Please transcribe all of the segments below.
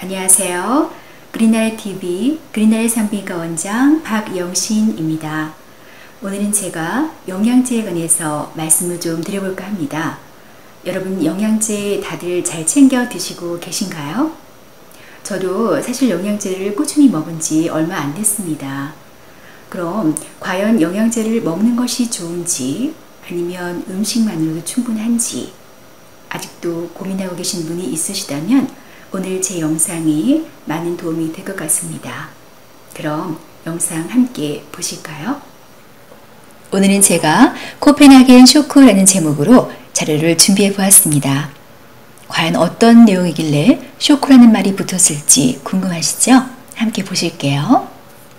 안녕하세요. 그린나래 TV 그린나래 산부인과 원장 박영신입니다. 오늘은 제가 영양제에 관해서 말씀을 좀 드려볼까 합니다. 여러분 영양제 다들 잘 챙겨 드시고 계신가요? 저도 사실 영양제를 꾸준히 먹은 지 얼마 안 됐습니다. 그럼 과연 영양제를 먹는 것이 좋은지 아니면 음식만으로도 충분한지 아직도 고민하고 계신 분이 있으시다면 오늘 제 영상이 많은 도움이 될 것 같습니다. 그럼 영상 함께 보실까요? 오늘은 제가 코펜하겐 쇼크라는 제목으로 자료를 준비해 보았습니다. 과연 어떤 내용이길래 쇼크라는 말이 붙었을지 궁금하시죠? 함께 보실게요.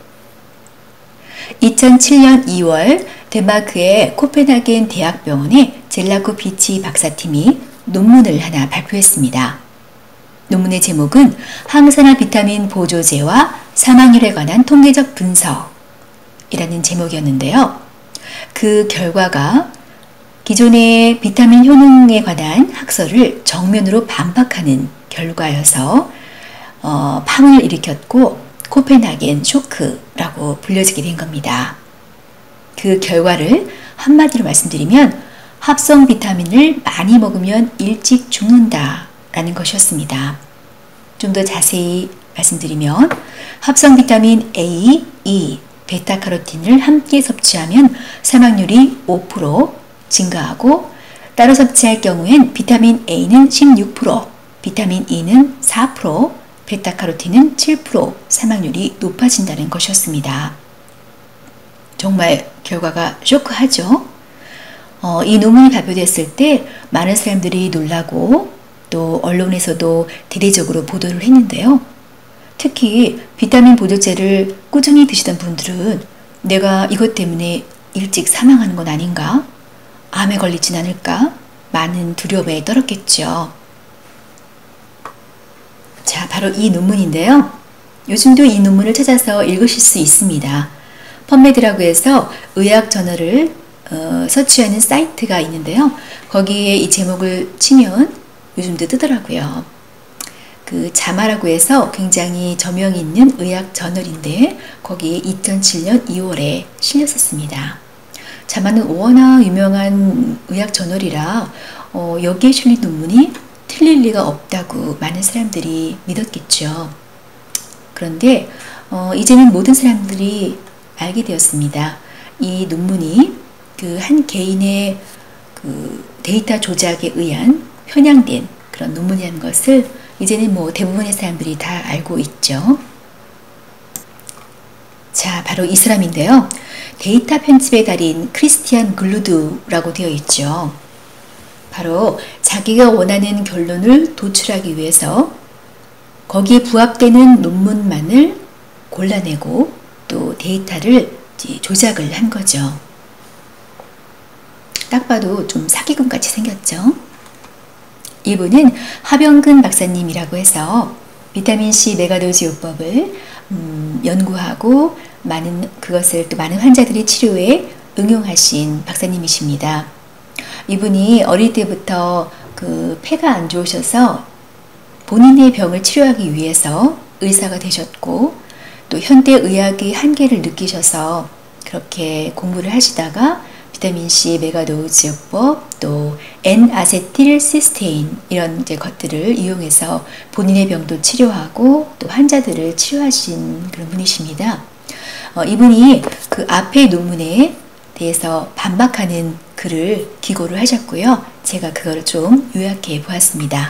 2007년 2월 덴마크의 코펜하겐 대학병원의 젤라코 비치 박사팀이 논문을 하나 발표했습니다. 논문의 제목은 항산화 비타민 보조제와 사망률에 관한 통계적 분석이라는 제목이었는데요. 그 결과가 기존의 비타민 효능에 관한 학설을 정면으로 반박하는 결과여서 파문을 일으켰고 코펜하겐 쇼크라고 불려지게 된 겁니다. 그 결과를 한마디로 말씀드리면 합성 비타민을 많이 먹으면 일찍 죽는다 라는 것이었습니다. 좀 더 자세히 말씀드리면 합성 비타민 A, E, 베타카로틴을 함께 섭취하면 사망률이 5% 증가하고 따로 섭취할 경우엔 비타민 A는 16%, 비타민 E는 4%, 베타카로틴은 7% 사망률이 높아진다는 것이었습니다. 정말 결과가 쇼크하죠? 이 논문이 발표됐을 때 많은 사람들이 놀라고 또 언론에서도 대대적으로 보도를 했는데요. 특히 비타민 보조제를 꾸준히 드시던 분들은 내가 이것 때문에 일찍 사망하는 건 아닌가? 암에 걸리진 않을까? 많은 두려움에 떨었겠죠. 자, 바로 이 논문인데요. 요즘도 이 논문을 찾아서 읽으실 수 있습니다. 펀메드라고 해서 의학 저널을 서치하는 사이트가 있는데요. 거기에 이 제목을 치면 요즘도 뜨더라고요. 그 자마라고 해서 굉장히 저명이 있는 의학 저널인데 거기에 2007년 2월에 실렸었습니다. 자마는 워낙 유명한 의학 저널이라 여기에 실린 논문이 틀릴 리가 없다고 많은 사람들이 믿었겠죠. 그런데 이제는 모든 사람들이 알게 되었습니다. 이 논문이 그 한 개인의 그 데이터 조작에 의한 편향된 그런 논문이라는 것을 이제는 대부분의 사람들이 다 알고 있죠. 자, 바로 이 사람인데요. 데이터 편집의 달인 크리스티안 글루드라고 되어 있죠. 바로 자기가 원하는 결론을 도출하기 위해서 거기에 부합되는 논문만을 골라내고 또 데이터를 조작을 한 거죠. 딱 봐도 좀 사기꾼 같이 생겼죠. 이분은 하병근 박사님이라고 해서 비타민C 메가도즈 요법을 연구하고 그것을 또 많은 환자들의 치료에 응용하신 박사님이십니다. 이분이 어릴 때부터 그 폐가 안 좋으셔서 본인의 병을 치료하기 위해서 의사가 되셨고 또 현대의학의 한계를 느끼셔서 그렇게 공부를 하시다가 비타민C 메가도즈 요법 또 N-아세틸 시스테인 이런 것들을 이용해서 본인의 병도 치료하고 또 환자들을 치료하신 그런 분이십니다. 이분이 그 앞의 논문에 대해서 반박하는 글을 기고를 하셨고요. 제가 그걸 좀 요약해 보았습니다.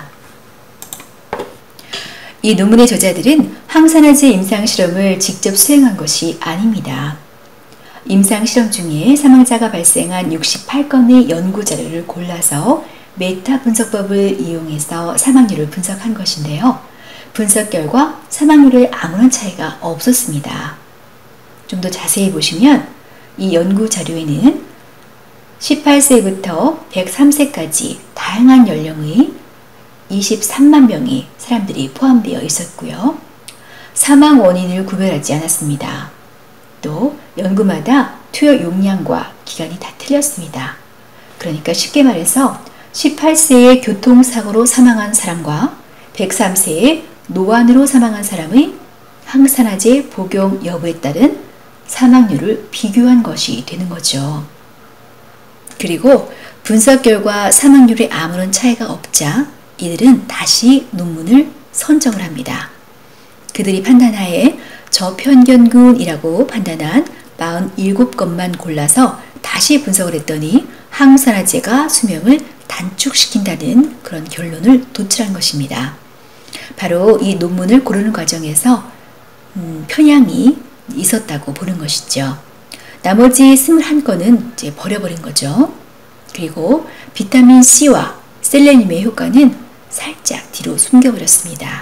이 논문의 저자들은 항산화제 임상실험을 직접 수행한 것이 아닙니다. 임상실험 중에 사망자가 발생한 68건의 연구자료를 골라서 메타 분석법을 이용해서 사망률을 분석한 것인데요. 분석 결과 사망률에 아무런 차이가 없었습니다. 좀 더 자세히 보시면 이 연구 자료에는 18세부터 103세까지 다양한 연령의 23만 명의 사람들이 포함되어 있었고요. 사망 원인을 구별하지 않았습니다. 또 연구마다 투여 용량과 기간이 다 틀렸습니다. 그러니까 쉽게 말해서 18세에 교통사고로 사망한 사람과 103세에 노안으로 사망한 사람의 항산화제 복용 여부에 따른 사망률을 비교한 것이 되는 거죠. 그리고 분석 결과 사망률에 아무런 차이가 없자 이들은 다시 논문을 선정을 합니다. 그들이 판단하에 저편견군이라고 판단한 47건만 골라서 다시 분석을 했더니 항산화제가 수명을 단축시킨다는 그런 결론을 도출한 것입니다. 바로 이 논문을 고르는 과정에서 편향이 있었다고 보는 것이죠. 나머지 21건은 이제 버려버린 거죠. 그리고 비타민 C와 셀레늄의 효과는 살짝 뒤로 숨겨버렸습니다.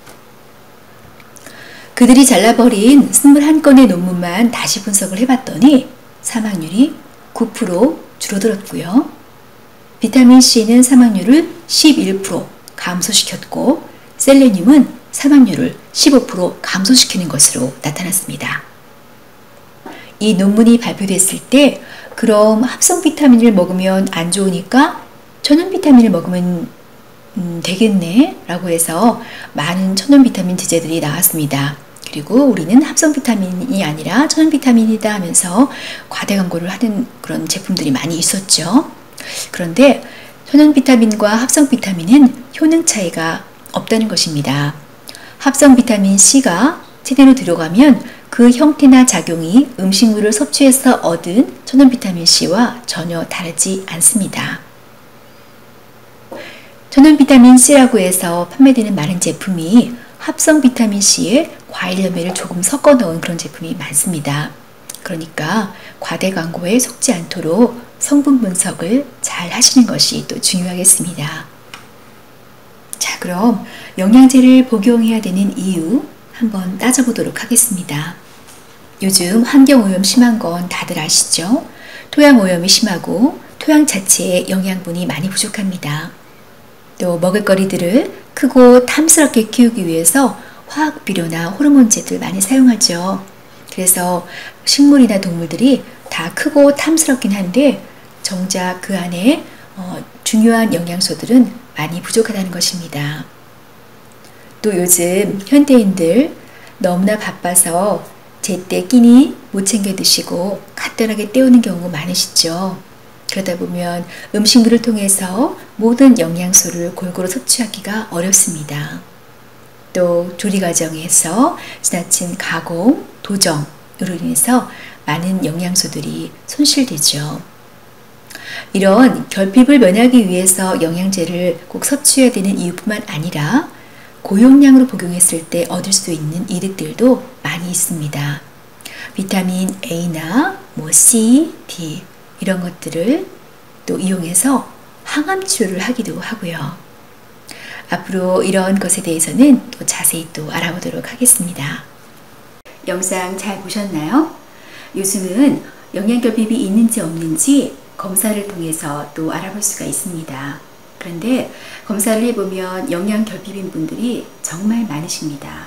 그들이 잘라버린 21건의 논문만 다시 분석을 해봤더니 사망률이 9% 줄어들었고요. 비타민 C는 사망률을 11% 감소시켰고 셀레늄은 사망률을 15% 감소시키는 것으로 나타났습니다. 이 논문이 발표됐을 때 그럼 합성 비타민을 먹으면 안 좋으니까 천연 비타민을 먹으면 되겠네 라고 해서 많은 천연 비타민 제제들이 나왔습니다. 그리고 우리는 합성 비타민이 아니라 천연 비타민이다 하면서 과대 광고를 하는 그런 제품들이 많이 있었죠. 그런데 천연 비타민과 합성 비타민은 효능 차이가 없다는 것입니다. 합성 비타민 C가 체내로 들어가면 그 형태나 작용이 음식물을 섭취해서 얻은 천연 비타민 C와 전혀 다르지 않습니다. 천연 비타민 C라고 해서 판매되는 많은 제품이 합성 비타민 C에 과일 열매를 조금 섞어 넣은 그런 제품이 많습니다. 그러니까 과대 광고에 속지 않도록 성분 분석을 잘 하시는 것이 또 중요하겠습니다. 자, 그럼 영양제를 복용해야 되는 이유 한번 따져보도록 하겠습니다. 요즘 환경오염 심한 건 다들 아시죠? 토양오염이 심하고 토양 자체에 영양분이 많이 부족합니다. 또 먹을거리들을 크고 탐스럽게 키우기 위해서 화학비료나 호르몬제들 많이 사용하죠. 그래서 식물이나 동물들이 다 크고 탐스럽긴 한데 정작 그 안에 중요한 영양소들은 많이 부족하다는 것입니다. 또 요즘 현대인들 너무나 바빠서 제때 끼니 못 챙겨 드시고 간단하게 때우는 경우 많으시죠. 그러다 보면 음식물을 통해서 모든 영양소를 골고루 섭취하기가 어렵습니다. 또 조리 과정에서 지나친 가공, 도정으로 인해서 많은 영양소들이 손실되죠. 이런 결핍을 면하기 위해서 영양제를 꼭 섭취해야 되는 이유뿐만 아니라 고용량으로 복용했을 때 얻을 수 있는 이득들도 많이 있습니다. 비타민 A나 C, D 이런 것들을 또 이용해서 항암 치료를 하기도 하고요. 앞으로 이런 것에 대해서는 또 자세히 또 알아보도록 하겠습니다. 영상 잘 보셨나요? 요즘은 영양결핍이 있는지 없는지 검사를 통해서 또 알아볼 수가 있습니다. 그런데 검사를 해보면 영양결핍인 분들이 정말 많으십니다.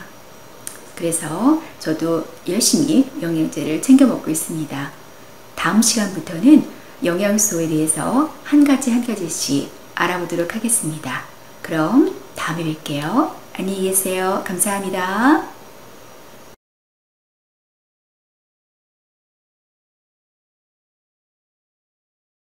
그래서 저도 열심히 영양제를 챙겨 먹고 있습니다. 다음 시간부터는 영양소에 대해서 한 가지씩 알아보도록 하겠습니다. 그럼 다음에 뵐게요. 안녕히 계세요. 감사합니다.